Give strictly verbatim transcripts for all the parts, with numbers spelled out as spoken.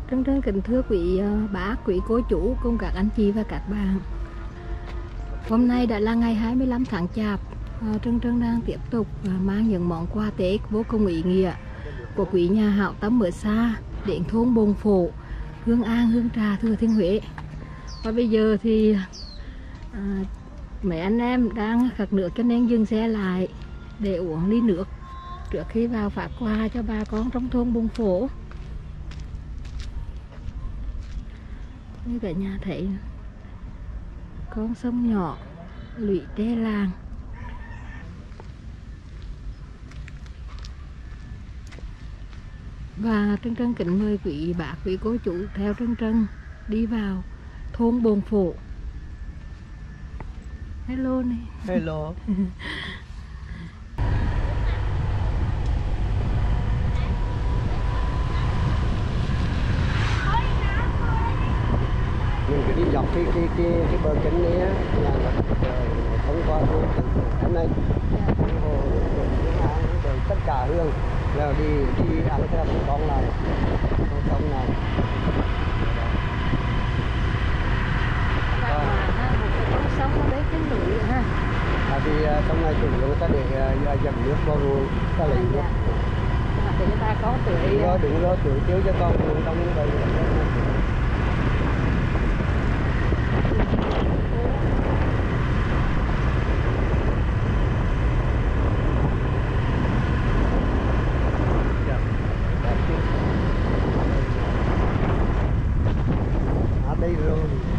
Trân trân kính thưa quý bác, quý cô chú cùng các anh chị và các bạn. Hôm nay đã là ngày hai mươi lăm tháng Chạp. Trân trân đang tiếp tục mang những món quà Tết vô cùng ý nghĩa của quý nhà hảo tâm ở xa đến thôn Bồn Phổ, Hương An, Hương Trà, Thừa Thiên Huế. Và bây giờ thì à, mấy anh em đang khát nước cho nên dừng xe lại để uống ly nước trước khi vào phát quà cho bà con trong thôn Bồn Phổ. Như cả nhà thấy con sông nhỏ lũy tre làng. Và Trân Trân kính mời quý bác, quý cô chú theo Trân Trân đi vào thôn Bồn Phổ. Hello này. Hello. Mình cứ đi dọc cái cái cái cái bờ kênh này á, là thông qua luôn cái này, rồi tất cả hương là đi đi ăn theo con con này, con sông này. Con sông ở đấy trên núi ha. À thì trong này chủ yếu người ta để dầm nước vào ruộng, ta lấy nước. Để cho bà con tưới. Đúng rồi, đúng rồi, tưới tiêu cho con ruộng trong như vậy. Đây rồi.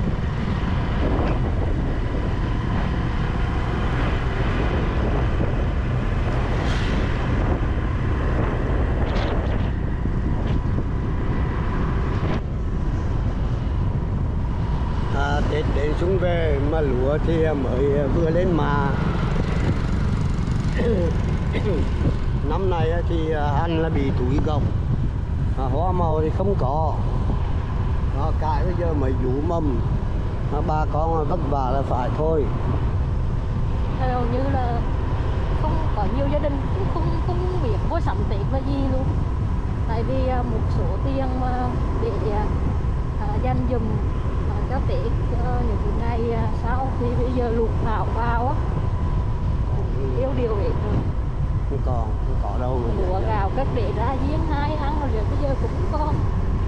À, Tết đến xuống về mà lúa thì mới vừa lên mà. Năm nay thì ăn là bị túi gốc, à, hoa màu thì không có. Đó, cải bây giờ mới vụ mầm, à, bà con vất vả là phải thôi. Hầu như là không có nhiều gia đình cũng không không biết mua sắm Tết là gì luôn. Tại vì một số tiền mà để à, dành dùm à, cho Tết cho những cái ngày à, sau thì bây giờ lụt bão vào á, yêu điều hết rồi. Không còn, không có đâu. Lúa gạo cất để ra giếng hai ăn rồi bây giờ cũng không còn.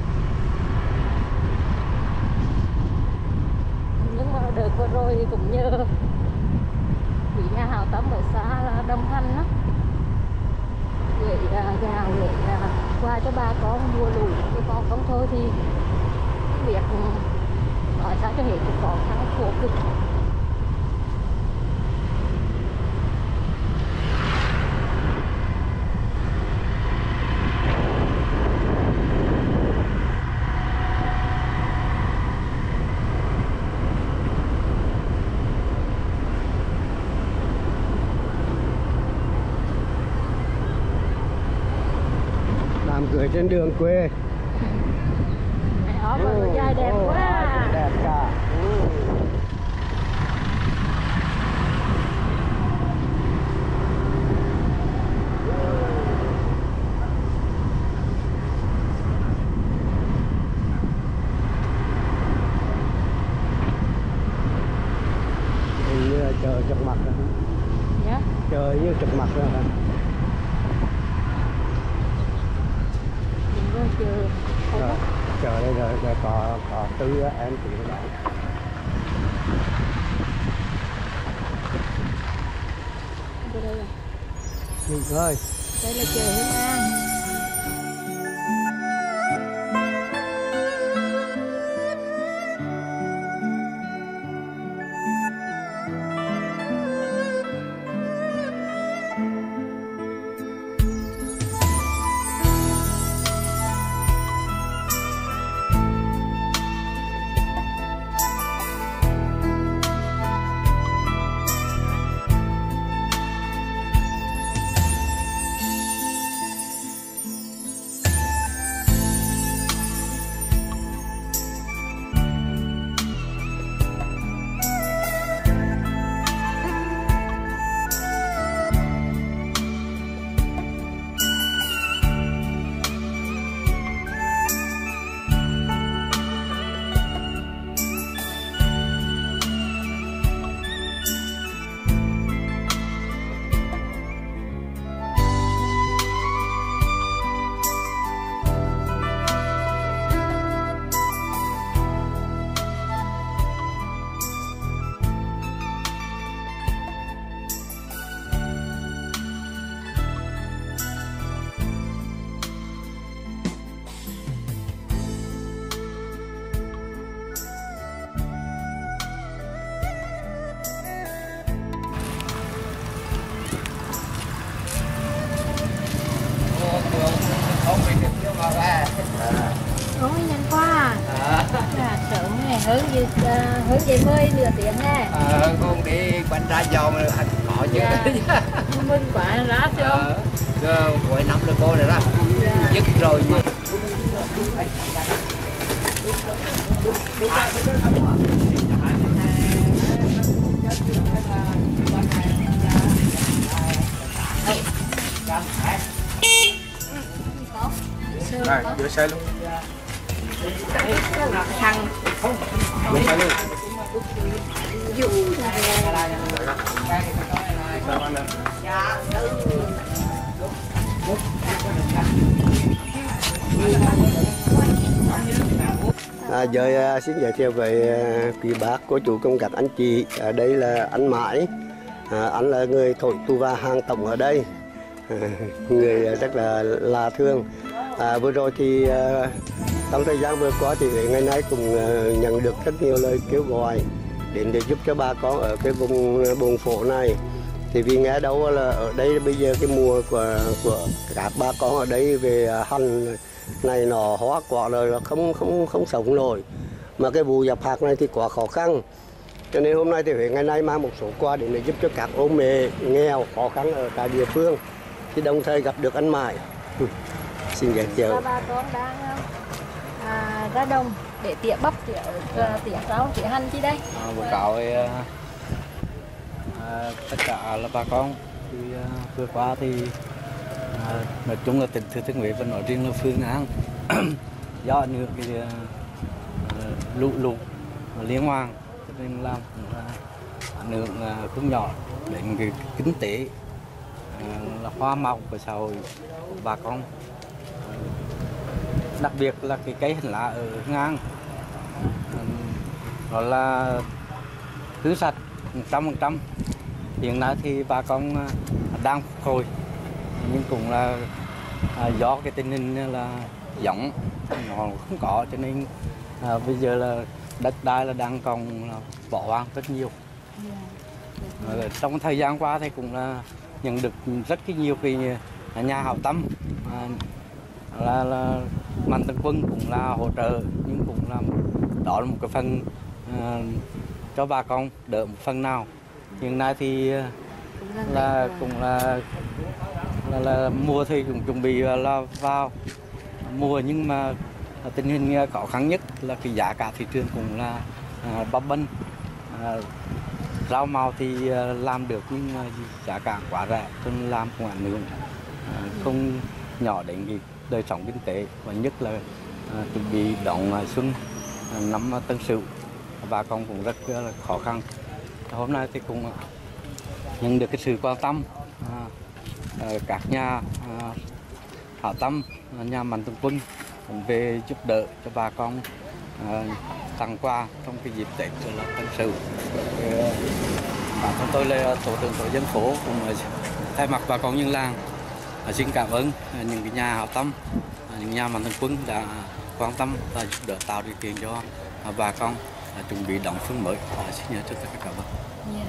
Nhưng mà đợt vừa rồi thì cũng nhờ quý nhà hảo tâm ở xa là đồng hành đó, gửi uh, gạo để uh, qua cho bà con mùa lũ, chứ còn không thôi thì việc nói sao cho hết cũng khó khăn khổ cực. Cười trên đường quê. Đó, ừ, dài đẹp oh, quá. Đẹp cả. Ừ. Hình như là trời chật mặt rồi. Yeah. Trời như chật mặt rồi hả? Chờ, rồi, chờ đây rồi, rồi có, có tư em chị đó. Đây là Nhìn ơi. Đây là chợ Hương An. hướng về mười nửa tiếng nè. Ờ, con đi quanh ra dòng anh có chứ. Dạ. Mừng quá ra chứ không? Ờ, cuối năm rồi cô rồi đó. Dạ. Dứt rồi mà. Rồi, vô xe luôn. Thằng Vô xe luôn. À, giờ à, xin giới thiệu với à, quý bác, cô chú cùng các anh chị. À, đây là anh Mãi. À, anh là người thổi tuba hàng tổng ở đây. À, người rất là là thương. À, vừa rồi thì à, trong thời gian vừa qua thì ngày nay cũng à, nhận được rất nhiều lời kêu gọi đến để giúp cho bà con ở cái vùng vùng phố này. Thì vì nghe đâu là ở đây bây giờ cái mùa của của các bà con ở đây về hành này nọ hóa quả rồi là không không không sống nổi, mà cái vụ dập hạt này thì quá khó khăn, cho nên hôm nay thì Huế ngày nay mang một số quà để giúp cho các ông mẹ nghèo khó khăn ở tại địa phương, thì đồng thời gặp được anh Mãi. Xin giới thiệu. bà con đang à, ra đồng để tỉa bắp, tỉa tỉa rau, tỉa hành chi đây. À, báo cáo với à, tất cả là bà con thì à, vừa qua thì à, nói chung là tỉnh Thừa Thiên Huế và nói riêng là Phương An do ảnh hưởng cái à, lũ lụt liên hoàn cho nên làm cũng là ảnh hưởng à, không nhỏ đến cái kinh tế à, là hoa màu của xã hội của bà con, à, đặc biệt là cái cây hành lá ở ngang à, đó là khử sạch một trăm phần trăm. Hiện nay thì bà con đang phục hồi, nhưng cũng là à, do cái tình hình là giống nó không có, cho nên à, bây giờ là đất đai là đang còn là bỏ hoang rất nhiều. À, trong thời gian qua thì cũng là nhận được rất cái nhiều cái nhà hảo tâm à, là, là Mạnh Thường Quân cũng là hỗ trợ, nhưng cũng là đó là một cái phần à, cho bà con đỡ một phần nào. Hiện nay thì là cũng là là, là mùa thì cũng chuẩn bị là vào mùa, nhưng mà tình hình khó khăn nhất là cái giá cả thị trường cũng là à, bấp bênh. À, rau màu thì à, làm được nhưng mà giá cả quá rẻ, cho nên làm cũng ảnh hưởng à, không nhỏ đến cái đời sống kinh tế, và nhất là à, chuẩn bị đón à, xuân à, năm Tân Sửu, bà con cũng rất là khó khăn. Hôm nay thì cũng nhận được cái sự quan tâm à, các nhà à, hảo tâm, nhà Mạnh Thường Quân cũng về giúp đỡ cho bà con à, tặng quà trong cái dịp Tết là Tân Sửu. Bản thân tôi là tổ trưởng tổ dân phố, cũng thay mặt bà con nhân làng à, xin cảm ơn những cái nhà hảo tâm, những nhà Mạnh Thường Quân đã quan tâm và giúp đỡ tạo điều kiện cho à, bà con à, chuẩn bị đón xuân mới. À, xin nhớ cho tất cả các bạn. Yeah.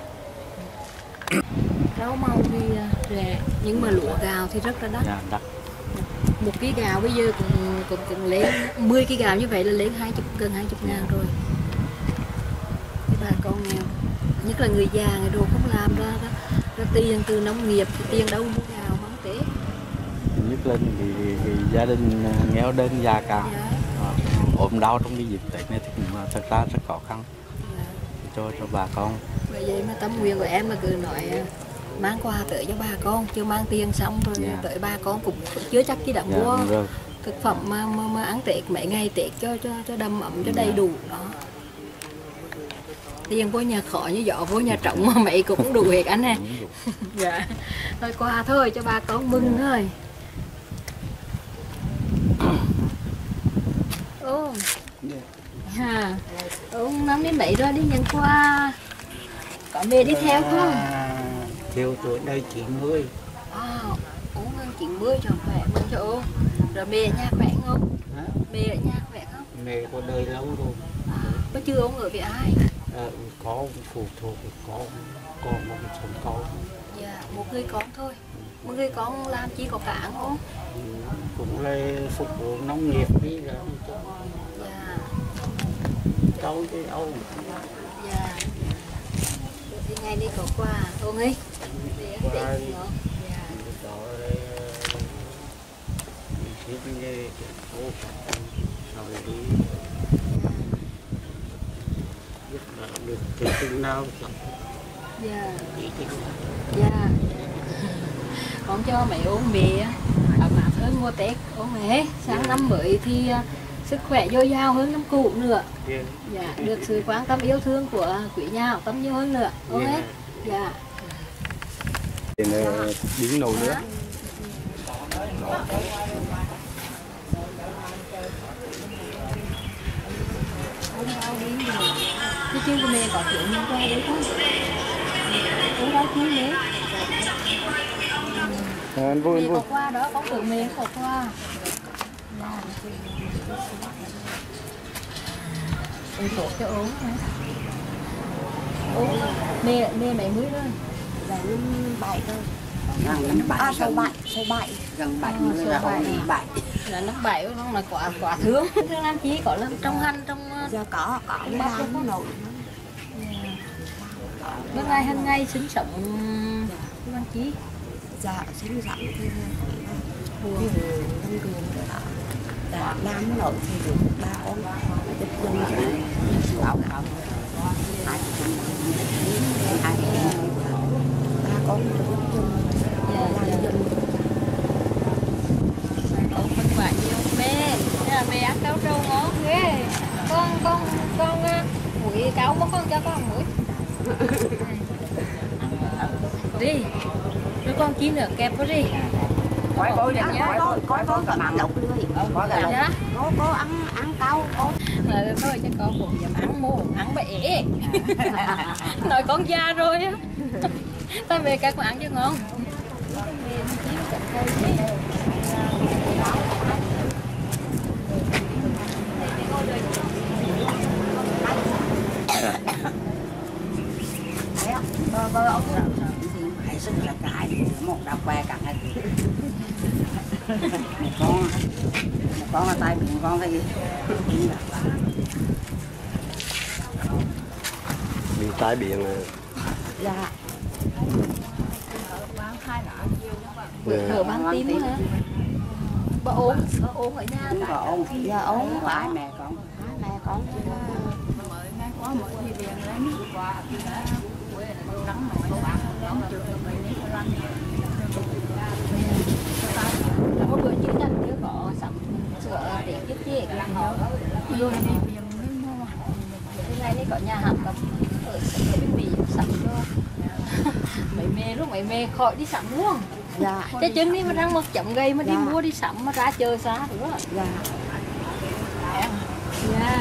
Rau màu thì rẻ, nhưng mà lúa gạo thì rất là đắt. Yeah, đắt. Một ký gạo bây giờ cũng cũng, cũng lên mười ký gạo như vậy là lên hai chục, gần hai chục ngàn rồi. Cái bà con nghèo, nhất là người già, người đồ không làm ra, ra, ra tiền từ nông nghiệp thì tiền đâu mua gạo bán tế. Nhất là thì, thì gia đình nghèo đơn già cả, yeah. à, ốm đau trong cái dịp Tết này thì cũng thật ra rất khó khăn, yeah. cho cho bà con. Bởi vậy mà tâm nguyện của em là cứ nói mang quà tới cho bà con, chưa mang tiền xong rồi yeah. tới bà con cũng chưa chắc chi đã mua yeah, thực phẩm mà, mà, mà ăn Tết mấy ngày Tết cho cho cho đầm ấm, cho đầy yeah. đủ đó. Tiền vô nhà khỏi như giỏ vô nhà trống mà mấy cũng đủ hết anh nè. Dạ. Thôi quà thôi cho bà con mừng thôi. Ô. À, ông năm đến bảy rồi đi nhận quà. Có mẹ đi theo không? Theo tuổi đây chín mươi. À, uống hơn chín mươi cho khỏe mừng cho ông. Rồi mẹ ở nhà khỏe không? Hả? Mẹ ở nhà khỏe không? Mẹ có đời lâu rồi. À, có chưa ông ở với ai? À, có phụ thuộc, có có một cái chồng con. Dạ, một người con thôi. Một người con làm chi có cản không? Ừ, cũng là phục vụ nông nghiệp đi rồi. Dạ. câu chứ đâu. Dạ. Đi ngay đi có quà ông ấy. Để ăn tết nữa. Dạ. Đó đây thích nghe cô sau này đi giúp đỡ được cái chừng nào xong. Dạ. Dạ. Con cho mẹ uống bia ấm áp hơn mùa Tết ông ấy. Sáng năm mới thì sức khỏe dồi dào hơn năm cũ nữa. Yeah. Dạ, được sự quan tâm yêu thương của quý nhà hảo tâm nhiều hơn nữa ông ấy. Dạ. Biến nồi nữa. Cái chương của mẹ có chuyện liên quan đấy không? Cũng đâu chứ nhé. Anh vui anh Mẹ vui. có qua đó, con tưởng mẹ có qua. Ôi tốt cho ốm hả? Ốm mẹ mẹ mẹ mới rồi. Là năm bảy thôi. Gần bảy, à, số bảy, số bảy, gần bảy mươi là ông bảy. Là năm bảy nó là quả quả thương. Thương Nam Chí có lần trong hành trong Giờ có có ba nó nổi. Bữa ngày hàng ngày sinh sống Nam Chí. Dạ sinh sống thì buồn trong đường đó. Đã làm nổi thì được ba con giúp dân chúng bảo khảo hai hai ba con giúp dân làm dân Con phân quả nhiều mẹ, mẹ ăn cáo trâu ngon ghê. Con con con mũi cáo mất con cho con mũi. Đi, rồi con chín nữa kẹp vào đi. Coi coi nè, coi coi coi coi cả mặn lộc lưới. Có cả lộc. Có có ăn ăn cao có. Rồi thôi cho con cũng dám ăn mồ, ăn bể. Nói con già rồi á. Tao về các con ăn cho ngon. Bơ bơ ông thì phải sức là cái một đau que cả ngày. Một con một con là tay bị con hay gì bị tai biến rồi. dạ Thở ban tím hả? Bà ốm, ốm ở nhà. không có ông dạ ông có ai mẹ con hai mẹ con Một bữa chưa chắc chưa có sắm sữa để tiếp chị làm họ rồi đi biển lên mua. Hôm nay đi có nhà hàng cầm ở bên Bỉ sắm cho mấy mẹ lúc mấy mẹ khỏi đi sắm luôn. dạ Cái chân đi mà đang một chậm gây mà đi Dạ. mua đi sắm mà ra chơi xa nữa. dạ Dạ.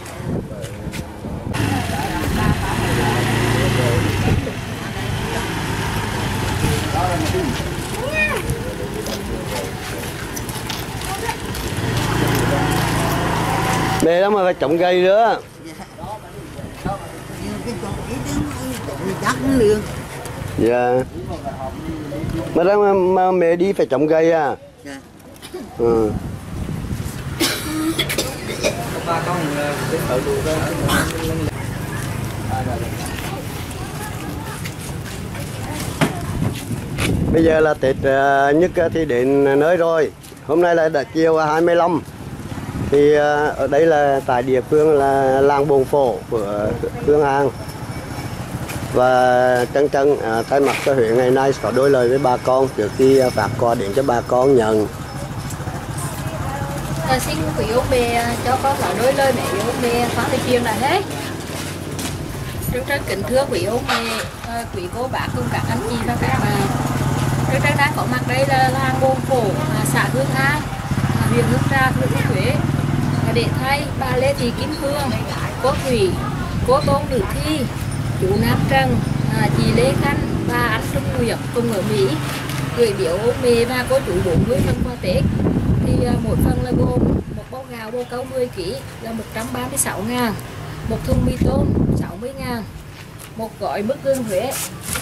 Mẹ đó mà phải trồng cây nữa. chắc lương Dạ. Mà đó mà, mà mẹ đi phải trồng cây à. dạ Ừ. Ba con đến tự đủ ra. Bây giờ là Tết uh, nhất thì đến nơi rồi. Hôm nay là đã chiều hai mươi lăm. Thì uh, ở đây là tại địa phương là làng Bồn Phổ của Hương An. Và chân chân uh, thay mặt cho huyện ngày nay có đôi lời với bà con trước khi uh, phát quà đến cho bà con nhận. À, xin quý ông bè cho con nói đôi lời mẹ yêu ông bè phá thời chiều là hết. Trân trân kính thưa quý ông bè, à, quý cô bác cùng các anh chị và các bạn. Trân trân đang có mặt đây là làng Bồn Phổ, à, xã Hương An, à, huyện Hương Trà, Thừa Thiên Huế. À, để thay bà Lê Thị Kim Hương, cô Thủy, cô Tôn Nữ Thi, chú Nam Trần, à, chị Lê Khanh và anh Trung Nguyệt cùng ở Mỹ gửi biếu ông bè và cô chú bốn mươi phần quà Tết. Thì uh, mỗi phần là gồm một bó gạo bồ câu mười ki lô gam là một trăm ba mươi sáu ngàn, một thùng mì tôm sáu mươi ngàn, một gói mứt gừng Huế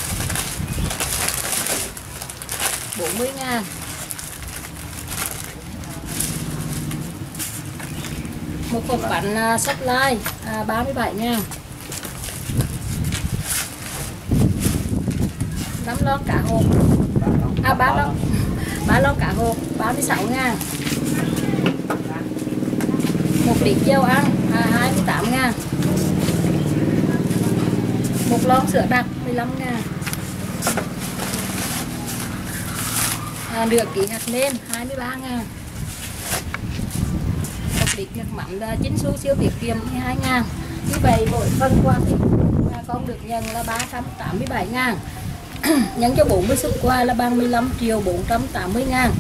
bốn mươi ngàn, Một hộp bánh uh, sắp lai uh, ba mươi bảy ngàn. năm lon cả hộp. À ba lon. ba lon cả hộp ba mươi sáu ngàn. Một lít dầu ăn à, hai mươi tám ngàn. Một lon sữa đặc mười lăm ngàn. À, nửa ký hạt nêm hai mươi ba ngàn. Một lít nước mắm chín xu siêu tiết kiệm mười hai ngàn. Như vậy mỗi phần quà thì con được nhận là ba trăm tám mươi bảy ngàn. Nhân cho bốn mươi suất quà là bằng mười lăm triệu bốn trăm tám mươi ngàn.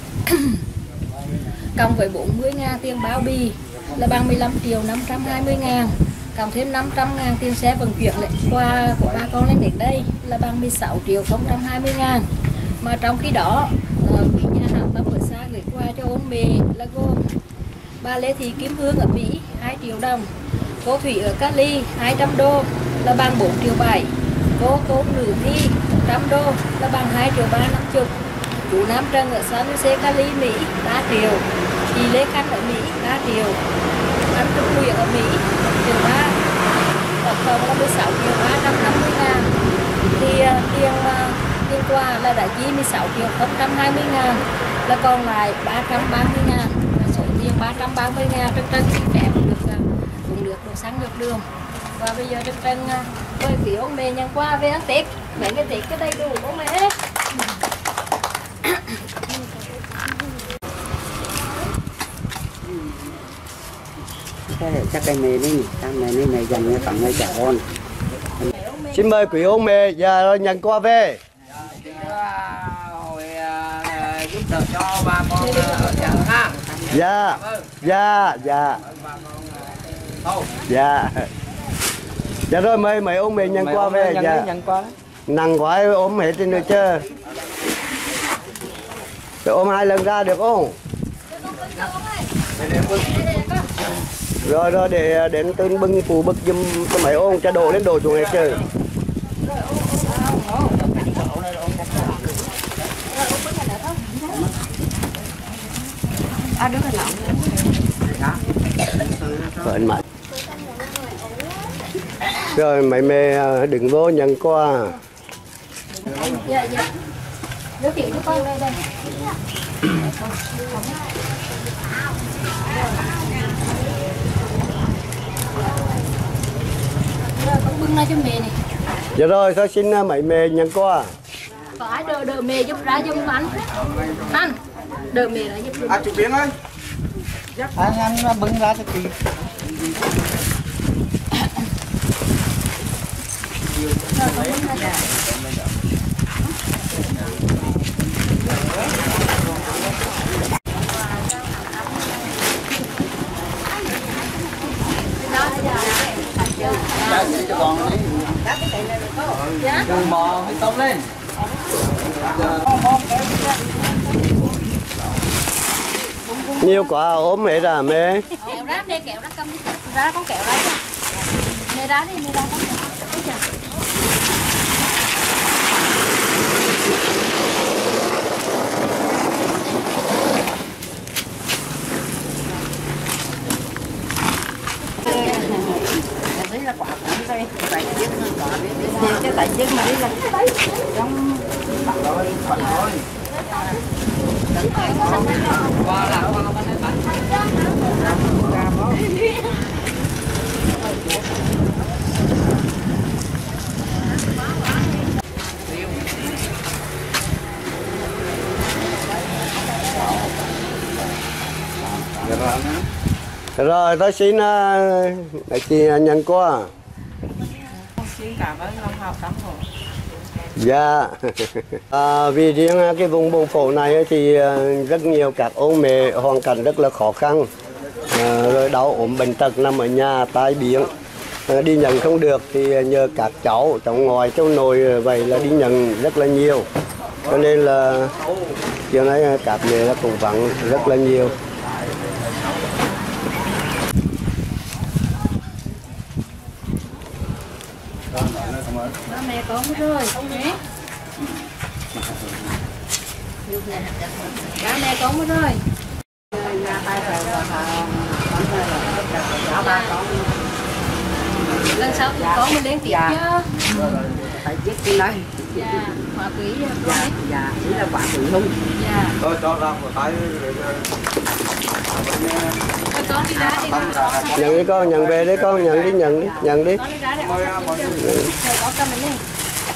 Cộng với bốn mươi ngàn tiền bao bì là bằng mười lăm triệu năm trăm hai mươi ngàn. Cộng thêm năm trăm ngàn tiền xe vận chuyển lại quà của ba con lên đến đây là bằng mười sáu triệu không trăm hai mươi ngàn. Mà trong khi đó quý nhà hảo tâm ở xa gửi quà cho ôn mẹ là gồm bà Lê Thị Kim Hương ở Mỹ hai triệu đồng, cô Thủy ở Cali hai trăm đô là bằng bốn triệu bảy, cô Tôn Nữ Thi một trăm đô là bằng hai triệu ba năm mươi, chú Nam Trần ở San Jose Cali Mỹ ba triệu, chị Lê Khanh ở Mỹ ba triệu, anh Trung Nguyễn ở Mỹ một triệu ba, tổng cộng là mười sáu triệu ba trăm năm mươi ngàn. Thì uh, tiền uh, tiền quà là đã chi mười sáu triệu không trăm hai mươi ngàn, là còn lại ba trăm ba mươi ngàn. Số tiền ba trăm ba mươi ngàn Trân Trân xin phép được uh, cũng được đồ xăng được đường. Và bây giờ Trân Trân với uh, phía ông mẹ nhận quà về ăn Tết, mấy cái Tết cái đầy đủ ông mẹ hết. Chắc cái mẹ đi, cái mẹ đi mẹ dành tặng cho trẻ con. Xin mời quý ông mẹ và nhận quà về. Hồi giúp đỡ cho ba con ở chợ ha. Dạ, dạ, dạ. Dạ. Dạ rồi mời mấy ông mẹ nhận quà về. Dạ. Nặng quá ốm hết trên nữa chứ. Rồi ôm hai lần ra được không? Rồi rồi để đến tên bưng phụ bực giùm cho mấy ông cho đổ lên đổ xuống hết chứ. À, đứng là Phận mạnh. Rồi mấy mẹ đừng vô nhận quà. Dạ dạ. Giới thiệu cho con đây đây. Rồi con bưng ra cho mẹ này. Dạ rồi tôi xin mấy mẹ nhận quà. Có ai đợi đợi mẹ giúp ra giúp anh. Anh đợi mẹ ra giúp. À, chú Biến ơi. Anh anh bưng ra cho chị. Rồi con bưng ra. Cho con đi. Dạ. Đường bò mới tôm lên. Nhiều quả ốm hết à mẹ. Kẹo ráp đi, kẹo ráp cầm ra con kẹo ra. Mẹ ra đi, mẹ ra con. là quả cũng đây tại chiếc quả đi cái tại chiếc mà đi là trong rồi quả thôi qua là qua bên đây bạn rồi tôi xin uh, chị nhận qua. Xin cảm ơn Long Học Tắm Hồ. Dạ. À, vì riêng cái vùng Bồn Phổ này thì rất nhiều các ông mẹ hoàn cảnh rất là khó khăn, à, rồi đau ốm bệnh tật nằm ở nhà tai biến, à, đi nhận không được thì nhờ các cháu trong ngoài trong nội vậy là đi nhận rất là nhiều, cho nên là chiều nay các mẹ là cũng vắng rất là nhiều. Ba mẹ con rồi không nhé. Ba mẹ con rồi. Nhà tay rồi lần sau thì có mình đến tiếp Dạ. nhá. Phải biết cái này. Dạ, hoa quý Dạ, dạ. dạ, ý là quả quý không? Dạ. Tôi cho ra một tay Thôi con đi ra đi con. Nhận đi con, nhận về đấy con, nhận đi, nhận đi, nhận đi. Con đi ra để con cầm đi. Rồi con cầm mình đi.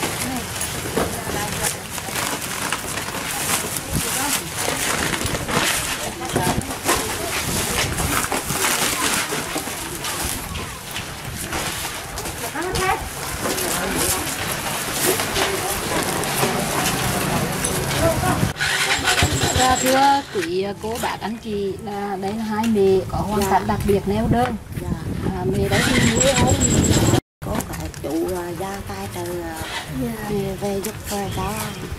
Dạ, thưa quý cô bác anh chị, là đây là hai mẹ có hoàn cảnh đặc biệt neo đơn. Dạ. À, mẹ đấy thì nuôi ốm. Có cái chủ gia tay từ về về giúp về đó.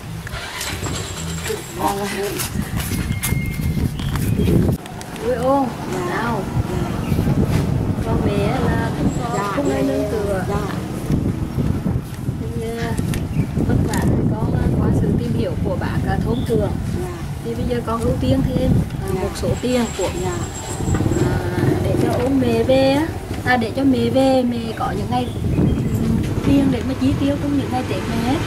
Nuôi ốm. Nào. Con bé là không có không ai nương tựa. Dạ. Thì vất vả con qua sự tìm hiểu của bác thôn trường. Dạ. Thì bây giờ con ưu tiên thêm à, một số tiền của Dạ. à, để cho ôm mẹ về á, à, để cho mẹ về mẹ có những ngày ừm, tiền để mà chi tiêu trong những ngày Tết này hết.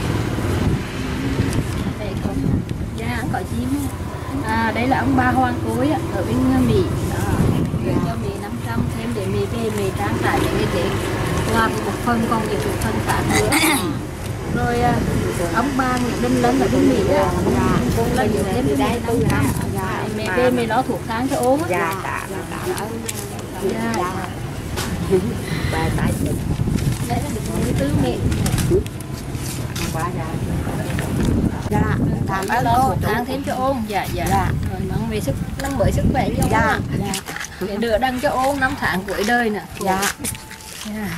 Để có dạ có chi mà. À, đây là ông bà Hoàng Cối á, ở bên Mỹ đó, gửi cho mẹ năm trăm thêm để mẹ về mẹ trang trải những ngày Tết, làm một phần còn những phần khác nữa. Rồi à, ông bà Nguyễn Đình Lân ở bên Mỹ á, cũng là nhiều thêm cho mẹ năm trăm. Mẹ về mẹ lo thuộc kháng cho ốm á. Dạ, tạ tạ ơn. Dạ. Bà tại chị. Đấy là được những thứ mẹ. Quá dạ. Dạ, cảm ơn Lo cô thuộc kháng thêm cho ôm. Dạ dạ. Dạ. Rồi mong về sức năm mới sức khỏe nhiều. Dạ, dạ. Để đỡ đăng cho ôm năm tháng cuối đời nè. Dạ. Dạ.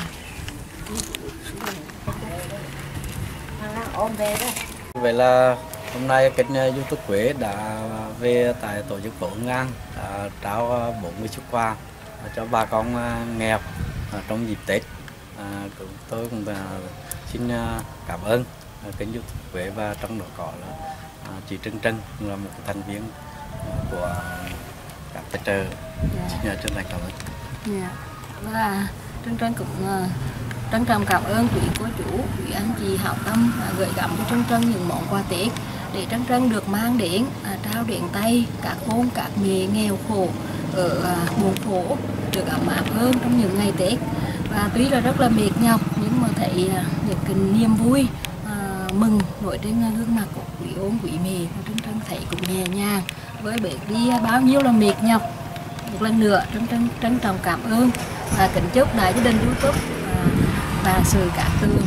Ôm về đó. Vậy là hôm nay kênh YouTube Quế đã về tại tổ chức Tổ Ngang đã trao bốn mươi xuất quà cho bà con nghèo trong dịp Tết. À, tôi cũng xin cảm ơn kênh YouTube Quế và trong đó có là chị Trân Trân là một thành viên của các tài trợ. Xin nhờ chân thành cảm ơn. Dạ. Và Trân Trân cũng uh, trân trọng cảm ơn quý cô chú, quý anh chị hảo tâm uh, gửi gắm cho Trân Trân những món quà Tết để Trân Trân được mang đến uh, trao đến tay các hôn các mẹ nghèo khổ ở uh, buồn khổ được ấm áp hơn trong những ngày Tết. Và tuy là rất là mệt nhọc nhưng mà thấy uh, những cái niềm vui uh, mừng nổi trên uh, gương mặt của quý ôn quý mẹ, Trân Trân thấy cũng nhẹ nhàng với bởi vì uh, bao nhiêu là mệt nhọc. Một lần nữa trân trân trân trọng cảm ơn và kính chúc đại gia đình YouTube à, và sự các từ